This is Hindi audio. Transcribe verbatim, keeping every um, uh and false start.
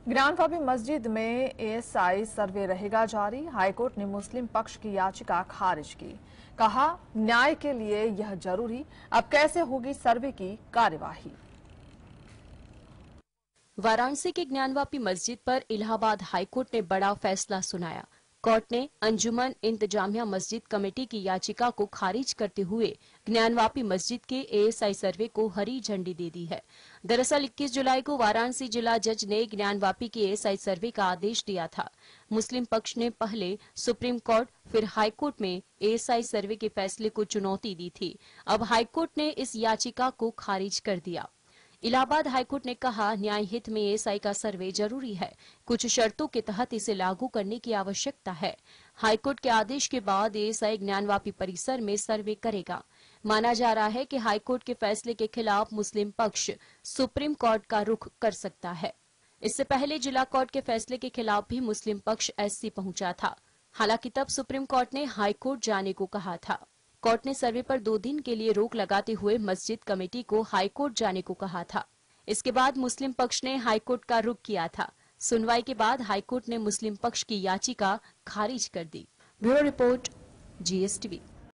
ज्ञानवापी मस्जिद में एएसआई सर्वे रहेगा जारी। हाईकोर्ट ने मुस्लिम पक्ष की याचिका खारिज की। कहा, न्याय के लिए यह जरूरी। अब कैसे होगी सर्वे की कार्यवाही। वाराणसी के ज्ञानवापी मस्जिद पर इलाहाबाद हाईकोर्ट ने बड़ा फैसला सुनाया। कोर्ट ने अंजुमन इंतजामिया मस्जिद कमेटी की याचिका को खारिज करते हुए ज्ञानवापी मस्जिद के एएसआई सर्वे को हरी झंडी दे दी है। दरअसल इक्कीस जुलाई को वाराणसी जिला जज ने ज्ञानवापी के एएसआई सर्वे का आदेश दिया था। मुस्लिम पक्ष ने पहले सुप्रीम कोर्ट फिर हाईकोर्ट में एएसआई सर्वे के फैसले को चुनौती दी थी। अब हाईकोर्ट ने इस याचिका को खारिज कर दिया। इलाहाबाद हाईकोर्ट ने कहा, न्याय हित में एएसआई का सर्वे जरूरी है। कुछ शर्तों के तहत इसे लागू करने की आवश्यकता है। हाईकोर्ट के आदेश के बाद एएसआई ज्ञानवापी परिसर में सर्वे करेगा। माना जा रहा है कि हाईकोर्ट के फैसले के खिलाफ मुस्लिम पक्ष सुप्रीम कोर्ट का रुख कर सकता है। इससे पहले जिला कोर्ट के फैसले के खिलाफ भी मुस्लिम पक्ष एससी पहुंचा था। हालांकि तब सुप्रीम कोर्ट ने हाईकोर्ट जाने को कहा था। कोर्ट ने सर्वे पर दो दिन के लिए रोक लगाते हुए मस्जिद कमेटी को हाईकोर्ट जाने को कहा था। इसके बाद मुस्लिम पक्ष ने हाईकोर्ट का रुख किया था। सुनवाई के बाद हाईकोर्ट ने मुस्लिम पक्ष की याचिका खारिज कर दी। Bureau report, GSTV.